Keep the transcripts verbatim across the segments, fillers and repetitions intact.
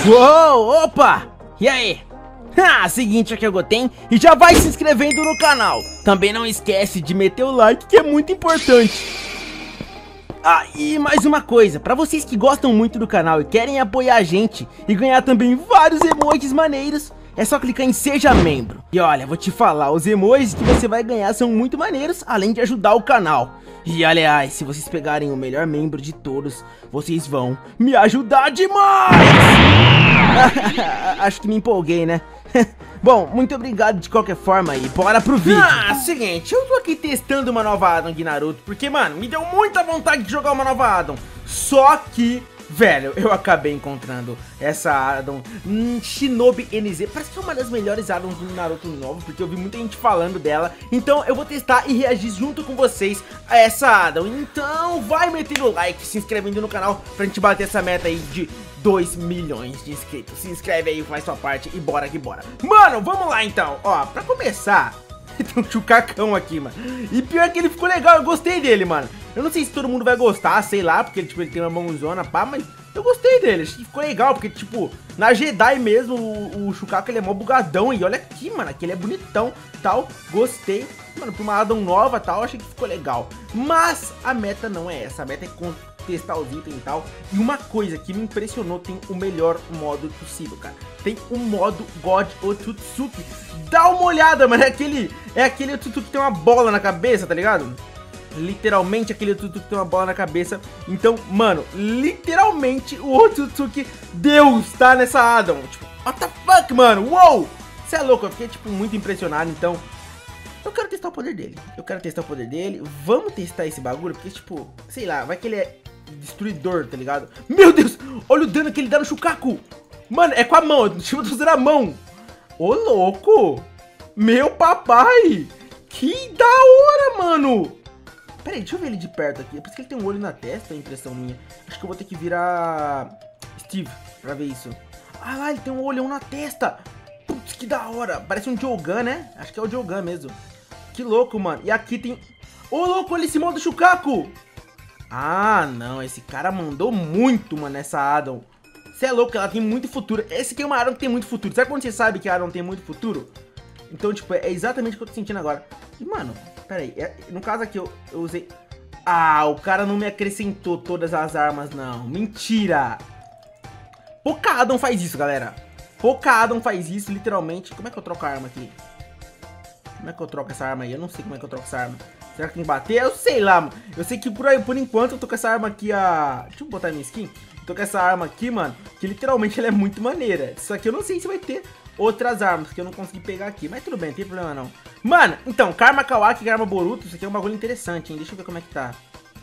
Uou, opa! E aí? Ah, seguinte, aqui é o Goten e já vai se inscrevendo no canal. Também não esquece de meter o like, que é muito importante. Ah, e mais uma coisa, pra vocês que gostam muito do canal e querem apoiar a gente e ganhar também vários emojis maneiros, é só clicar em Seja Membro. E olha, vou te falar, os emojis que você vai ganhar são muito maneiros, além de ajudar o canal. E aliás, se vocês pegarem o melhor membro de todos, vocês vão me ajudar demais! Acho que me empolguei, né? Bom, muito obrigado de qualquer forma e bora pro vídeo. Ah, seguinte, eu tô aqui testando uma nova Addon de Naruto, porque, mano, me deu muita vontade de jogar uma nova Addon. Só que, velho, eu acabei encontrando essa Addon hum, Shinobi N Z. Parece que é uma das melhores Addons do Naruto novo, porque eu vi muita gente falando dela. Então eu vou testar e reagir junto com vocês a essa Addon. Então vai metendo o like, se inscrevendo no canal pra gente bater essa meta aí de dois milhões de inscritos. Se inscreve aí, faz sua parte e bora que bora. Mano, vamos lá então. Ó, pra começar, tem um chucacão aqui, mano. E pior que ele ficou legal, eu gostei dele, mano. Eu não sei se todo mundo vai gostar, sei lá, porque tipo, ele tem uma mãozona, pá, mas eu gostei dele, achei que ficou legal, porque tipo, na Jedi mesmo, o, o Chucaco ele é mó bugadão, e olha aqui, mano, aqui ele é bonitão, tal, gostei. Mano, pra uma Addon nova, tal, achei que ficou legal. Mas a meta não é essa, a meta é testar os itens e tal. E uma coisa que me impressionou, tem o melhor modo possível, cara. Tem o modo God Otsutsuki. Dá uma olhada, mano, é aquele, é aquele Otsutsuki que tem uma bola na cabeça, tá ligado? Literalmente aquele Otsutsuki que tem uma bola na cabeça. Então, mano, literalmente o Otsutsuki Deus tá nessa Addon. Tipo, what the fuck, mano, uou! Você é louco, eu fiquei, tipo, muito impressionado, então eu quero testar o poder dele. Eu quero testar o poder dele. Vamos testar esse bagulho, porque, tipo, sei lá, vai que ele é destruidor, tá ligado? Meu Deus, olha o dano que ele dá no Chucaco. Mano, é com a mão, deixa eu usar a mão. Ô, louco. Meu papai. Que da hora, mano. Pera aí, deixa eu ver ele de perto aqui. É por isso que ele tem um olho na testa, é impressão minha. Acho que eu vou ter que virar Steve pra ver isso. Ah lá, ele tem um olhão na testa. Putz, que da hora. Parece um Jogan, né? Acho que é o Jogan mesmo. Que louco, mano. E aqui tem... Ô, louco, olha esse modo Chucaco. Ah, não. Esse cara mandou muito, mano, nessa Addon. Você é louco, ela tem muito futuro. Esse aqui é uma Addon que tem muito futuro. Sabe quando você sabe que a Addon tem muito futuro? Então, tipo, é exatamente o que eu tô sentindo agora. E, mano, pera aí. É, no caso aqui, eu, eu usei... Ah, o cara não me acrescentou todas as armas, não. Mentira. Pouca Addon faz isso, galera. Pouca Addon faz isso, literalmente. Como é que eu troco a arma aqui? Como é que eu troco essa arma aí? Eu não sei como é que eu troco essa arma. Será que tem que bater? Eu sei lá, mano. Eu sei que por aí, por enquanto, eu tô com essa arma aqui, a... Deixa eu botar minha skin. Eu tô com essa arma aqui, mano, que literalmente ela é muito maneira. Só que eu não sei se vai ter outras armas, que eu não consegui pegar aqui. Mas tudo bem, não tem problema não. Mano, então, Karma Kawaki e Karma Boruto, isso aqui é um bagulho interessante, hein? Deixa eu ver como é que tá.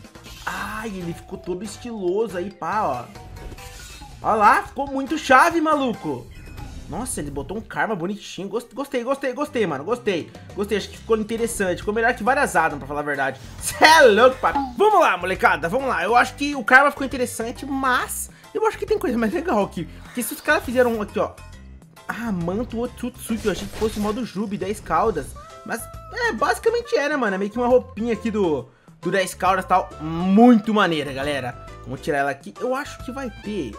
Ai, ele ficou todo estiloso aí, pá, ó. Olha lá, ficou muito chave, maluco. Nossa, ele botou um Karma bonitinho. Gostei, gostei, gostei, mano. Gostei. Gostei, acho que ficou interessante. Ficou melhor que várias Addon, pra falar a verdade. Cê é louco, papi. Vamos lá, molecada, vamos lá. Eu acho que o Karma ficou interessante, mas eu acho que tem coisa mais legal aqui. Porque se os caras fizeram um aqui, ó. Ah, manto Otsutsuki. Eu achei que fosse o modo Jubi, dez caudas. Mas, é, basicamente é, né, mano? É meio que uma roupinha aqui do, do dez caudas e tal. Muito maneira, galera. Vamos tirar ela aqui. Eu acho que vai ter...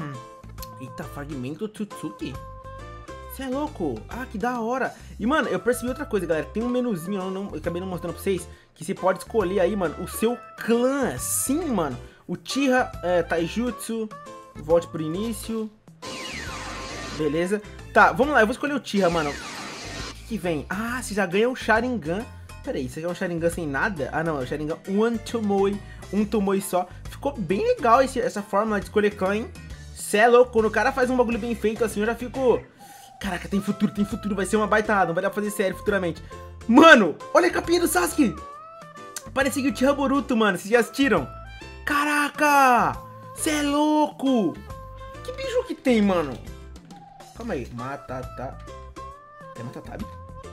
Eita, fragmento Otsutsuki. Você é louco? Ah, que da hora. E, mano, eu percebi outra coisa, galera. Tem um menuzinho, eu, não, eu acabei não mostrando pra vocês, que você pode escolher aí, mano, o seu clã. Sim, mano. O Tira, é, Taijutsu. Volte pro início. Beleza. Tá, vamos lá. Eu vou escolher o Tira, mano. O que, que vem? Ah, você já ganha o Sharingan. Pera aí, isso aqui é um Sharingan sem nada? Ah, não. É o Sharingan One Tomoe. Um Tomoe só. Ficou bem legal esse, essa fórmula de escolher clã, hein? Cê é louco. Quando o cara faz um bagulho bem feito assim, eu já fico... Caraca, tem futuro, tem futuro, vai ser uma baita Addon, vai dar pra fazer série futuramente. Mano, olha a capinha do Sasuke. Parece que o Tira Boruto, mano, vocês já assistiram? Caraca, cê é louco. Que bicho que tem, mano? Calma aí, Matata. É Matatabi?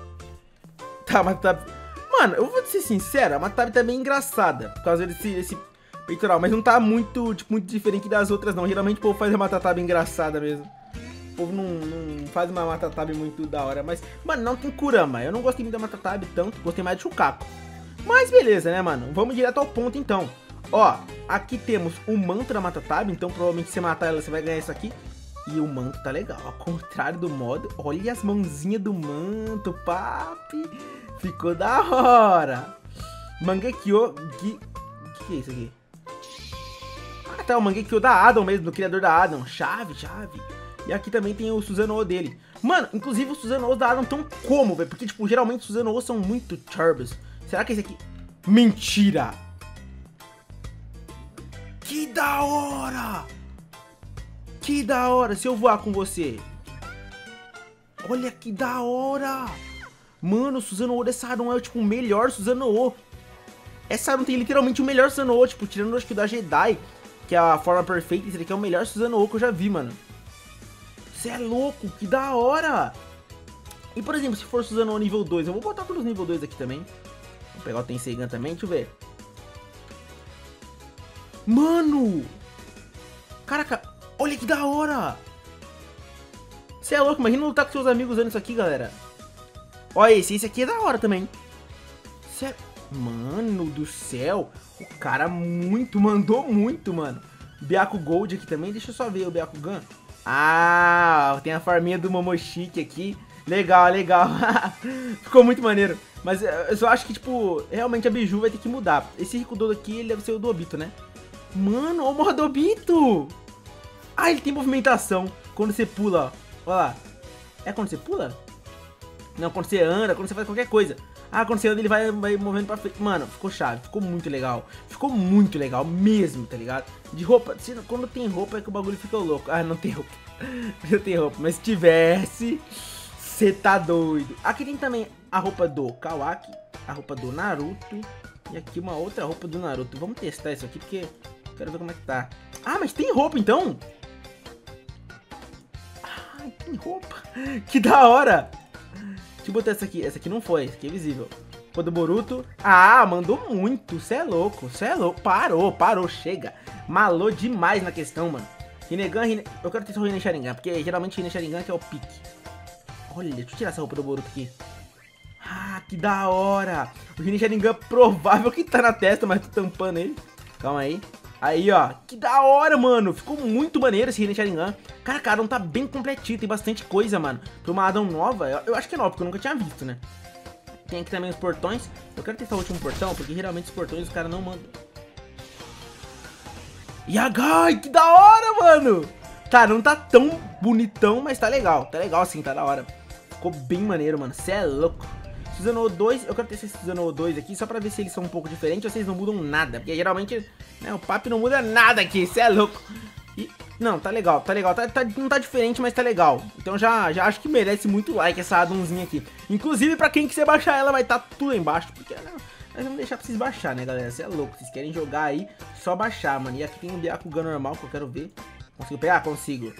Tá, Matatabi. Mano, eu vou ser sincero, a Matatabi tá bem engraçada, por causa desse, desse peitoral, mas não tá muito, tipo, muito diferente das outras não. Geralmente o povo faz a Matatabi engraçada mesmo. O povo não, não faz uma Matatabi muito da hora, mas, mano, não tem Kurama. Eu não gostei muito da Matatabi tanto, gostei mais de Chucaco. Mas beleza, né, mano? Vamos direto ao ponto, então. Ó, aqui temos o mantra Matatabi, então provavelmente se você matar ela, você vai ganhar isso aqui. E o manto tá legal, ao contrário do modo. Olha as mãozinhas do manto, papi. Ficou da hora. Mangekyo Gi... O que é isso aqui? Ah, tá, o Mangekyo da Adam mesmo, do criador da Adam. Chave, chave. E aqui também tem o Susanoo dele. Mano, inclusive os Susanoo da Adam tão como, velho? Porque, tipo, geralmente os Susanoo são muito turbos. Será que esse aqui... Mentira! Que da hora! Que da hora! Se eu voar com você... Olha que da hora! Mano, o Susanoo dessa Adam é, tipo, o melhor Susanoo. Essa Adam tem literalmente o melhor Susanoo, tipo, tirando, acho que, o da Jedi, que é a forma perfeita. Esse daqui é o melhor Susanoo que eu já vi, mano. Você é louco, que da hora! E, por exemplo, se for Susanoo nível dois, eu vou botar todos os nível dois aqui também. Vou pegar o Tenseigan também, deixa eu ver. Mano! Caraca, olha que da hora! Você é louco, imagina lutar com seus amigos usando isso aqui, galera. Olha esse, esse aqui é da hora também. Cê... Mano do céu, o cara muito, mandou muito, mano. Byaku Gold aqui também, deixa eu só ver o Byakugan. Ah, tem a farminha do Momoshiki aqui. Legal, legal. Ficou muito maneiro. Mas eu só acho que, tipo, realmente a Biju vai ter que mudar. Esse Rikudo aqui, ele deve ser o do Obito, né? Mano, olha o modo Obito. Ah, ele tem movimentação. Quando você pula, ó. Olha lá. É quando você pula? Não, quando você anda, quando você faz qualquer coisa. Ah, quando você anda, ele vai, vai movendo pra frente. Mano, ficou chave, ficou muito legal. Ficou muito legal mesmo, tá ligado? De roupa, se, quando tem roupa é que o bagulho fica louco. Ah, não tem roupa. Não tem roupa, mas se tivesse, você tá doido. Aqui tem também a roupa do Kawaki, a roupa do Naruto. E aqui uma outra roupa do Naruto. Vamos testar isso aqui, porque eu quero ver como é que tá. Ah, mas tem roupa então? Ah, tem roupa. Que da hora. Deixa eu botar essa aqui. Essa aqui não foi, essa aqui é visível. Roupa do Boruto. Ah, mandou muito. Cê é louco, cê é louco. Parou, parou, chega. Malou demais na questão, mano. Rinnegan, Rinne... eu quero testar o Rinne Sharingan, porque geralmente Rinne Sharingan que é o pique. Olha, deixa eu tirar essa roupa do Boruto aqui. Ah, que da hora. O Rinne Sharingan provável que tá na testa, mas tô tampando ele. Calma aí. Aí, ó. Que da hora, mano. Ficou muito maneiro esse Rinne Sharingan. Cara, cara, não tá bem completinho. Tem bastante coisa, mano. Pra uma Adam nova, eu, eu acho que é nova, porque eu nunca tinha visto, né? Tem aqui também os portões. Eu quero testar o último portão, porque geralmente os portões os caras não mandam. Yagai, que da hora, mano. Tá, não tá tão bonitão, mas tá legal. Tá legal assim, tá da hora. Ficou bem maneiro, mano. Cê é louco. Susanoo dois, eu quero testar esse Susanoo dois aqui só pra ver se eles são um pouco diferentes ou se eles não mudam nada. Porque geralmente, né, o papo não muda nada aqui, cê é louco. E, não, tá legal, tá legal, tá, tá, não tá diferente, mas tá legal. Então já, já acho que merece muito like essa Adamzinha aqui. Inclusive pra quem quiser baixar ela vai estar tá tudo aí embaixo, porque não, nós vamos deixar pra vocês baixar, né, galera. Cê é louco, vocês querem jogar aí, só baixar, mano. E aqui tem um Byakugan normal que eu quero ver. Consigo pegar? Consigo.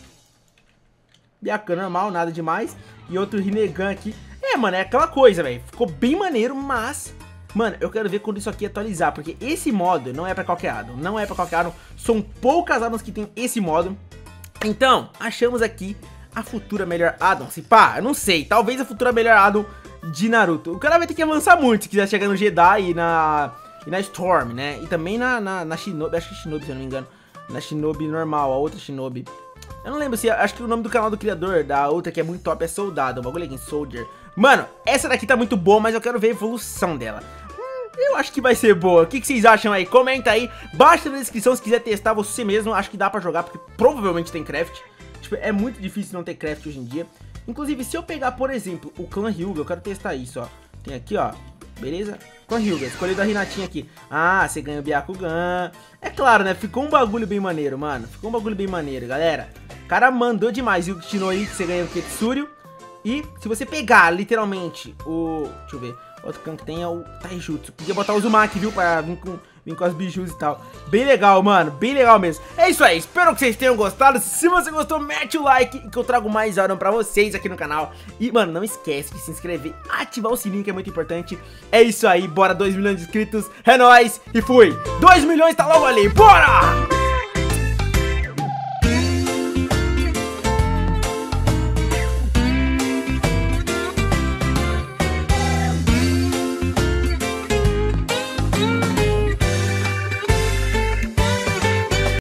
Byakugan normal, nada demais. E outro Rinnegan aqui. É, mano, é aquela coisa, velho. Ficou bem maneiro, mas... Mano, eu quero ver quando isso aqui atualizar, porque esse modo não é pra qualquer Adam. Não é pra qualquer Adam. São poucas Adams que tem esse modo. Então, achamos aqui a futura melhor Adam. Se pá, eu não sei. Talvez a futura melhor Adam de Naruto. O cara vai ter que avançar muito se quiser chegar no Jedi e na, e na Storm, né? E também na, na, na Shinobi. Acho que é Shinobi, se eu não me engano. Na Shinobi normal, a outra Shinobi. Eu não lembro se... Acho que o nome do canal do criador da outra que é muito top é Soldado. O bagulho aqui, Soldier. Mano, essa daqui tá muito boa, mas eu quero ver a evolução dela. Hum, eu acho que vai ser boa. O que, que vocês acham aí? Comenta aí. Baixa na descrição se quiser testar você mesmo. Acho que dá pra jogar, porque provavelmente tem craft. Tipo, é muito difícil não ter craft hoje em dia. Inclusive, se eu pegar, por exemplo, o clã Hyuga, eu quero testar isso, ó. Tem aqui, ó. Beleza? Clã Hyuga, escolhido a Renatinha aqui. Ah, você ganha o Byakugan. É claro, né? Ficou um bagulho bem maneiro, mano. Ficou um bagulho bem maneiro, galera. O cara mandou demais. E o Shinoi, que você ganha o Ketsuryu. E se você pegar, literalmente, o... Deixa eu ver. Outro canto que tem é o Taijutsu. Podia botar o Uzumaki, viu? Pra vir com, vir com as bijus e tal. Bem legal, mano. Bem legal mesmo. É isso aí. Espero que vocês tenham gostado. Se você gostou, mete o like. Que eu trago mais Adam pra vocês aqui no canal. E, mano, não esquece de se inscrever. Ativar o sininho, que é muito importante. É isso aí. Bora, dois milhões de inscritos. É nóis. E fui. dois milhões tá logo ali. Bora!